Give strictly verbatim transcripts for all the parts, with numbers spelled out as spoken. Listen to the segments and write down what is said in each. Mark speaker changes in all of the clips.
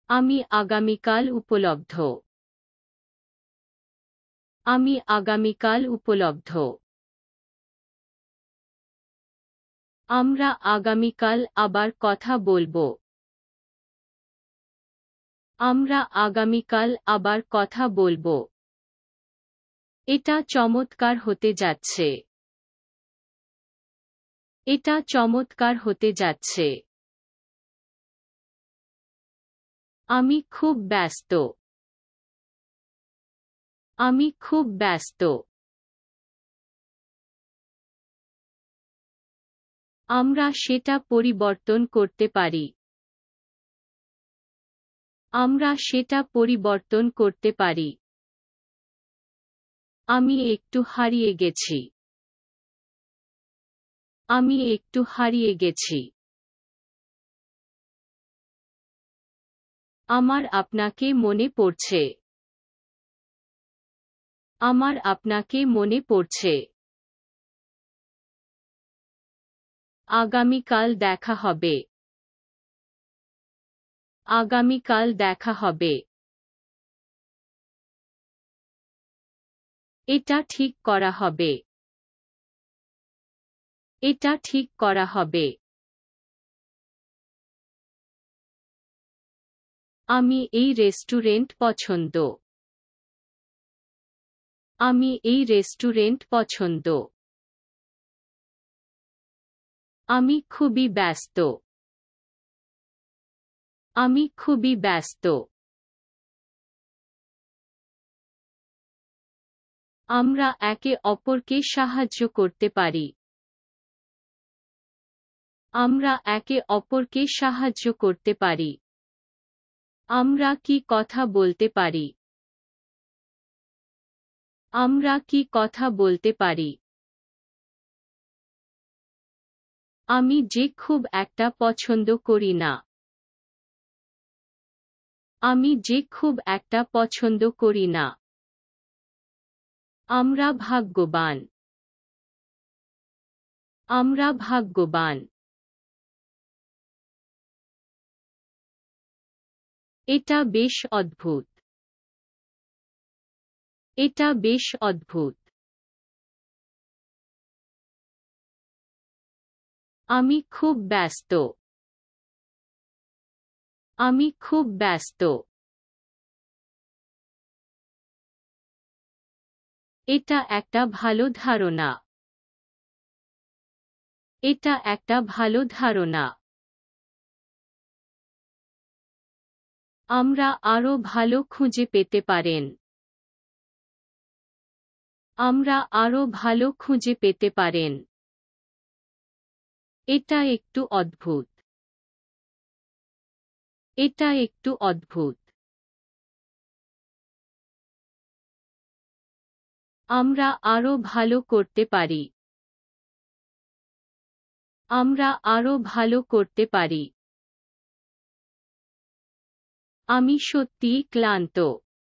Speaker 1: আমি আগামীকাল উপলব্ধ। আমি আগামীকাল উপলব্ধ। আমরা আগামীকাল আবার কথা বলবো। আমরা আগামীকাল আবার কথা বলবো। এটা চমৎকার হতে যাচ্ছে। এটা চমৎকার হতে যাচ্ছে। আমি খুব ব্যস্ত। আমি খুব ব্যস্ত। আমরা সেটা পরিবর্তন করতে পারি। আমরা সেটা পরিবর্তন করতে পারি। আমি একটু হারিয়ে গেছি। আমি একটু হারিয়ে গেছি। আমার আপনাকে মনে পড়ছে। আমার আপনাকে মনে পড়ছে। আগামীকাল দেখা হবে। আগামীকাল দেখা হবে। এটা ঠিক করা হবে। এটা ঠিক করা হবে। আমি এই রেস্টুরেন্ট পছন্দ। আমি এই রেস্টুরেন্ট পছন্দ। আমি খুবই ব্যস্ত। আমি খুবই ব্যস্ত। আমরা একে অপরকে সাহায্য করতে পারি। আমরা একে অপরকে সাহায্য করতে পারি। আমরা কি কথা বলতে পারি? আমরা কি কথা বলতে পারি? আমি যে খুব একটা পছন্দ করি না। আমি যে খুব একটা পছন্দ করি না। আমরা ভাগ্যবান। আমরা ভাগ্যবান। এটা বেশ অদ্ভুত। এটা বেশ অদ্ভুত। আমি খুব ব্যস্ত। আমি খুব ব্যস্ত। এটা একটা ভালো ধারণা। এটা একটা ভালো ধারণা। আমরা আরো ভালো খুঁজে পেতে পারেন। আমরা আরো ভালো খুঁজে পেতে পারেন। এটা একটু অদ্ভুত। এটা একটু অদ্ভুত। আমরা আরো ভালো করতে পারি। আমরা আরো ভালো করতে পারি। আমি সত্যিই ক্লান্ত।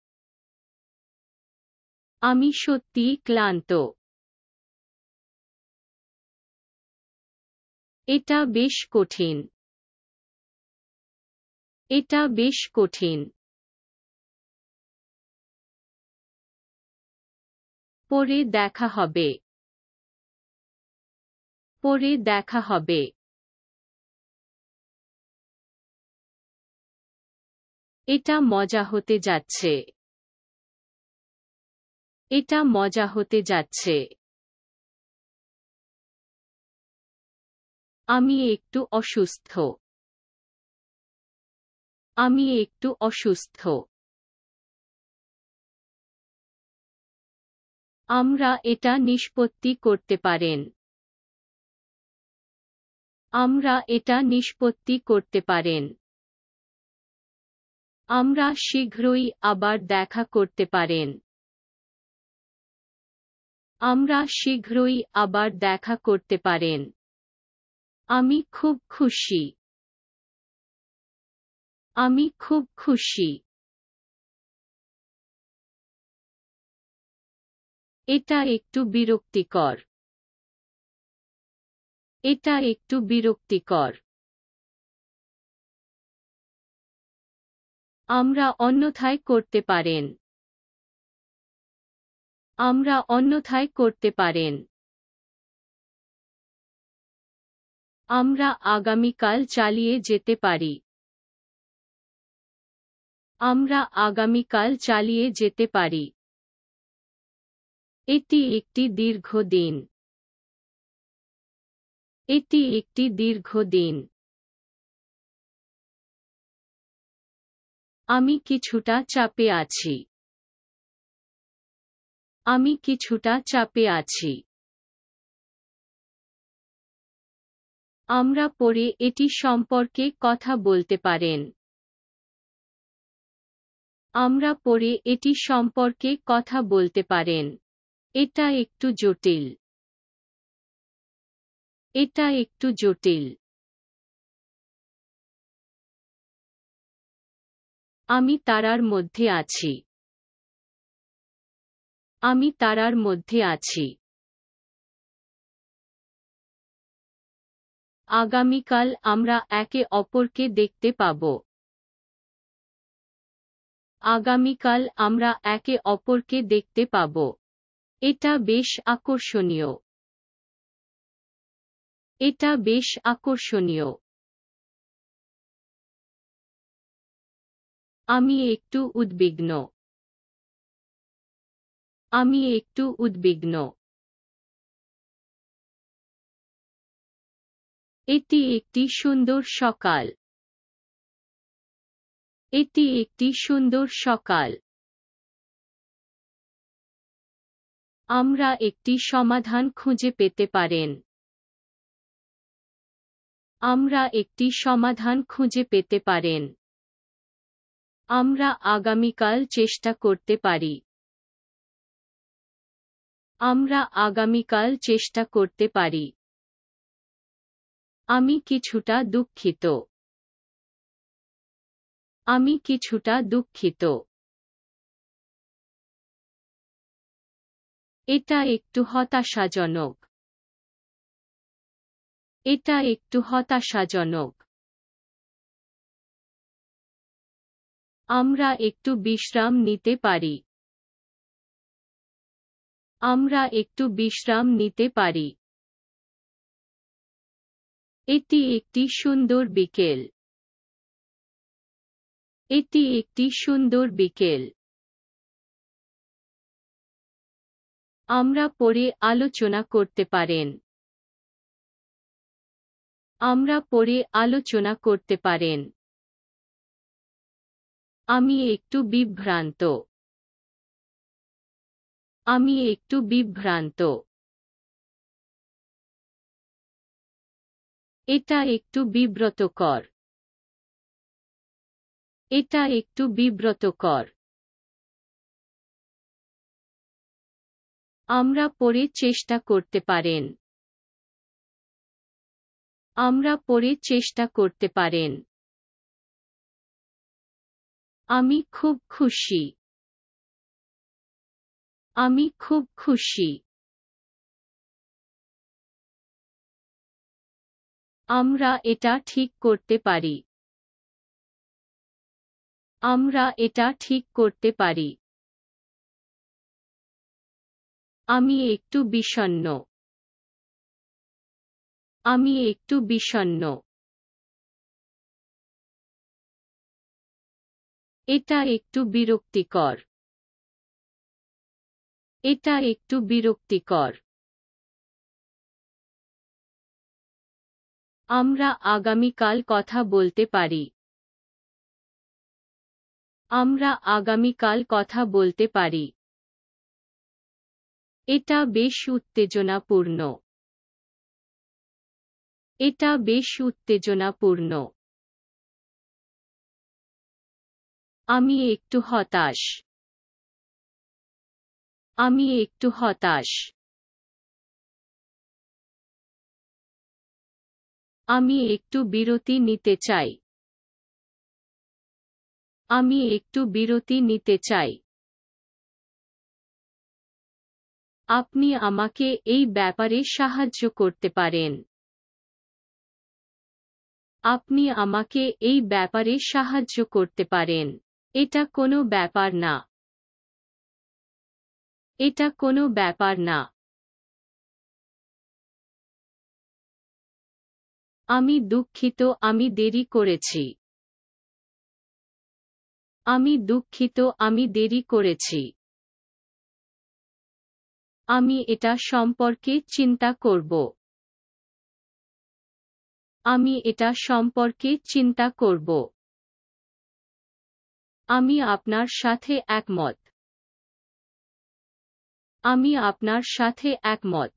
Speaker 1: আমি সত্যিই ক্লান্ত। এটা বেশ কঠিন। এটা বেশ কঠিন। পরে দেখা হবে। পরে দেখা হবে। এটা মজা হতে যাচ্ছে। এটা মজা হতে যাচ্ছে। আমি একটু অসুস্থ। আমি একটু অসুস্থ। আমরা এটা নিষ্পত্তি করতে পারেন। আমরা এটা নিষ্পত্তি করতে পারেন। আমরা শীঘ্রই আবার দেখা করতে পারেন। আমরা শীঘ্রই আবার দেখা করতে পারেন। আমি খুব খুশি। আমি খুব খুশি। এটা একটু বিরক্তিকর। এটা একটু বিরক্তিকর। আমরা অন্যথায় করতে পারেন। আমরা অন্যথায় করতে পারেন। আমরা আগামীকাল চালিয়ে যেতে পারি। আমরা আগামীকাল চালিয়ে যেতে পারি। এটি একটি দীর্ঘ দিন। এটি একটি দীর্ঘ দিন। আমি কিছুটা চাপে আছি। আমি কিছুটা চাপে আছি। আমরা পরে এটি সম্পর্কে কথা বলতে পারেন। আমরা পরে এটি সম্পর্কে কথা বলতে পারেন। এটা একটু জটিল। এটা একটু জটিল। আমি তারার মধ্যে আছি। আমি তারার মধ্যে আছি। আগামীকাল আমরা একে অপরকে দেখতে পাব। আগামীকাল আমরা একে অপরকে দেখতে পাব। এটা বেশ আকর্ষণীয়। এটা বেশ আকর্ষণীয়। আমি একটু উদ্বিগ্ন। আমি একটু উদ্বিগ্ন। এটি একটি সুন্দর সকাল। এটি একটি সুন্দর সকাল। আমরা একটি সমাধান খুঁজে পেতে পারেন। আমরা একটি সমাধান খুঁজে পেতে পারেন। আমরা আগামীকাল চেষ্টা করতে পারি। আমরা আগামীকাল চেষ্টা করতে পারি। আমি কিছুটা দুঃখিত। আমি কিছুটা দুঃখিত। এটা একটু হতাশাজনক। এটা একটু হতাশাজনক। আমরা একটু বিশ্রাম নিতে পারি। আমরা একটু বিশ্রাম নিতে পারি। এটি একটি সুন্দর বিকেল। এটি একটি সুন্দর বিকেল। আমরা পরে আলোচনা করতে পারেন। আমরা পরে আলোচনা করতে পারেন। আমি একটু বিভ্রান্ত। আমি একটু বিভ্রান্ত। এটা একটু বিব্রতকর। এটা একটু বিব্রতকর। আমরা পরে চেষ্টা করতে পারেন। আমরা পরে চেষ্টা করতে পারেন। আমি খুব খুশি। আমি খুব খুশি। আমরা এটা ঠিক করতে পারি। আমরা এটা ঠিক করতে পারি। আমি একটু বিষণ্ণ। আমি একটু বিষণ্ণ। এটা একটু বিরক্তিকর। এটা একটু বিরক্তিকর। আমরা আগামীকাল কথা বলতে পারি। আমরা আগামীকাল কথা বলতে পারি। এটা বেশ উত্তেজনাপূর্ণ। এটা বেশ উত্তেজনাপূর্ণ। আমি একটু হতাশ। আমি একটু হতাশ। আমি একটু বিরতি নিতে চাই। আমি একটু বিরতি নিতে চাই। আপনি আমাকে এই ব্যাপারে সাহায্য করতে পারেন। আপনি আমাকে এই ব্যাপারে সাহায্য করতে পারেন। এটা কোনো ব্যাপার না। এটা কোনো ব্যাপার না। আমি দুঃখিত আমি দেরি করেছি। আমি দুঃখিত আমি দেরি করেছি। আমি এটা সম্পর্কে চিন্তা করব। আমি এটা সম্পর্কে চিন্তা করব। আমি আপনার সাথে একমত। আমি আপনার সাথে একমত।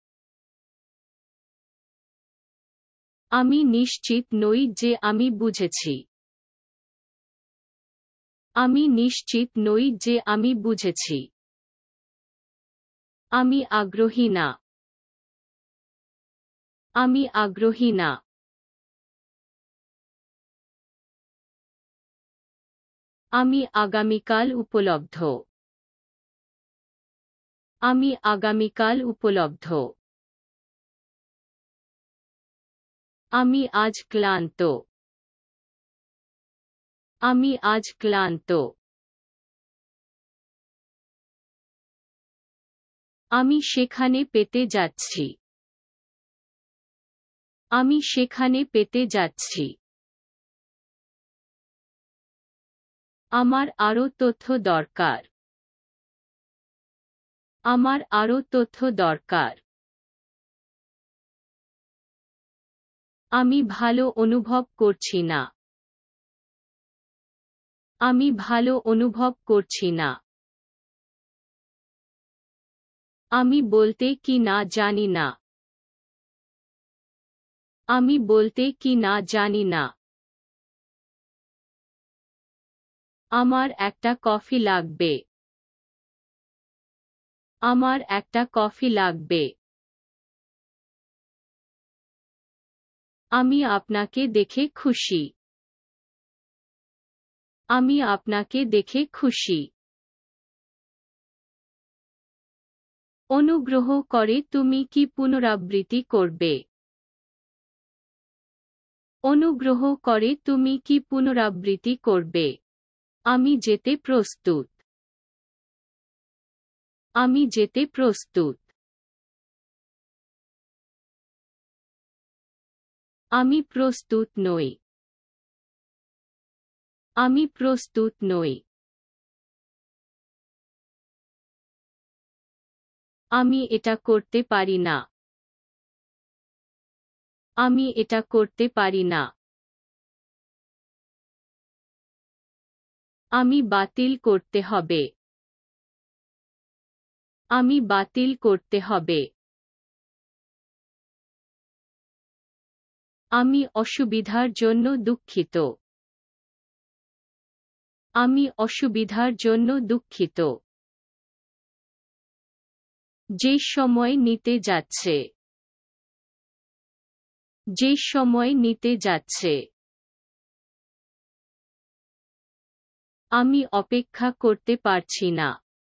Speaker 1: আমি নিশ্চিত নই যে আমি বুঝেছি। আমি নিশ্চিত নই যে আমি বুঝেছি। আমি আগ্রহী না। আমি আগ্রহী না। আমি আগামীকাল উপলব্ধ। আমি আগামীকাল উপলব্ধ। আমি আজ ক্লান্ত। আমি আজ ক্লান্ত। আমি সেখানে পেতে যাচ্ছি। আমি সেখানে পেতে যাচ্ছি। আমার আরও তথ্য দরকার। আমার আরও তথ্য দরকার। আমি ভালো অনুভব করছি না। আমি ভালো অনুভব করছি না। আমি বলতে কি না জানি না। আমি বলতে কি না জানি না। আমার একটা কফি লাগবে। আমার একটা কফি লাগবে। আমি আপনাকে দেখে খুশি। আমি আপনাকে দেখে খুশি। অনুগ্রহ করে তুমি কি পুনরাবৃত্তি করবে? অনুগ্রহ করে তুমি কি পুনরাবৃত্তি করবে? আমি যেতে প্রস্তুত। আমি যেতে প্রস্তুত। আমি প্রস্তুত নই। আমি প্রস্তুত নই। আমি এটা করতে পারি না। আমি এটা করতে পারি না। আমি বাতিল করতে হবে। আমি বাতিল করতে হবে। আমি অসুবিধার জন্য দুঃখিত। আমি অসুবিধার জন্য দুঃখিত। যে সময় নিতে যাচ্ছে। যে সময় নিতে যাচ্ছে। আমি অপেক্ষা করতে পারছি না।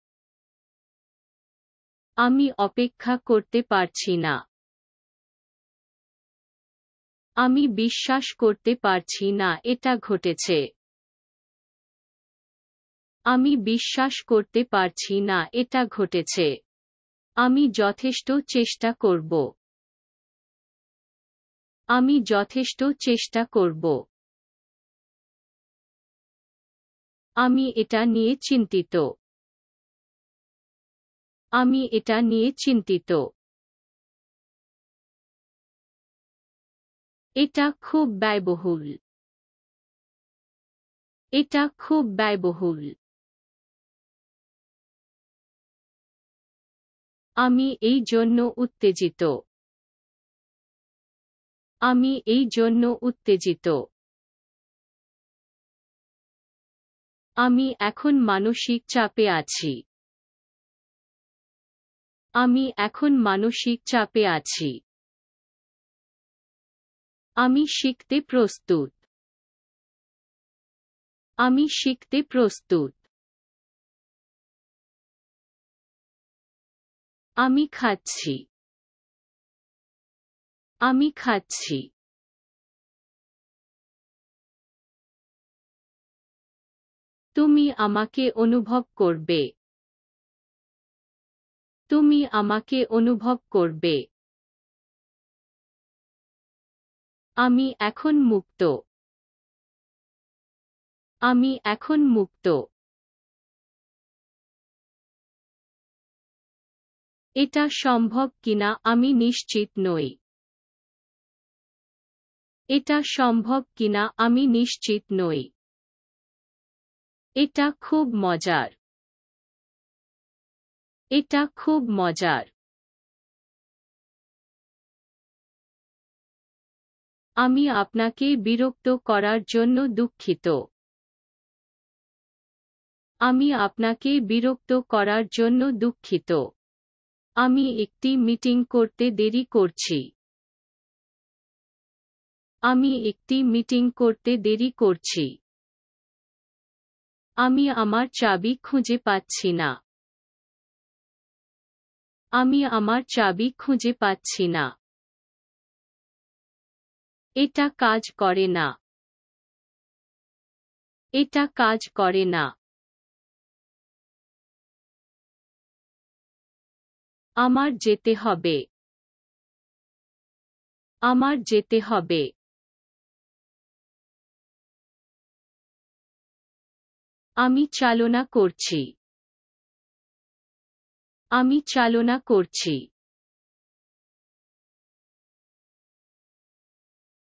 Speaker 1: আমি অপেক্ষা করতে পারছি না। আমি বিশ্বাস করতে পারছি না এটা ঘটেছে। আমি বিশ্বাস করতে পারছি না এটা ঘটেছে। আমি যথেষ্ট চেষ্টা করব। আমি যথেষ্ট চেষ্টা করব। আমি এটা নিয়ে চিন্তিত। আমি এটা নিয়ে চিন্তিত। এটা খুব ব্যয়বহুল। এটা খুব ব্যয়বহুল। আমি এই জন্য উত্তেজিত। আমি এই জন্য উত্তেজিত। আমি এখন মানসিক চাপে আছি। আমি এখন মানসিক চাপে আছি। আমি শিখতে প্রস্তুত। আমি শিখতে প্রস্তুত। আমি খাচ্ছি। আমি খাচ্ছি। তুমি আমাকে অনুভব করবে। তুমি আমাকে অনুভব করবে। আমি এখন মুক্ত। আমি এখন মুক্ত। এটা সম্ভব কিনা আমি নিশ্চিত নই। এটা সম্ভব কিনা আমি নিশ্চিত নই। এটা খুব মজার। এটা খুব মজার। আমি আপনাকে বিরক্ত করার জন্য দুঃখিত। আমি আপনাকে বিরক্ত করার জন্য দুঃখিত। আমি একটি মিটিং করতে দেরি করছি। আমি একটি মিটিং করতে দেরি করছি। আমি আমার চাবি খুঁজে পাচ্ছি না। আমি আমার চাবি খুঁজে পাচ্ছি না। এটা কাজ করে না। এটা কাজ করে না। আমার যেতে হবে। আমার যেতে হবে। আমি চালনা করছি। আমি চালনা করছি।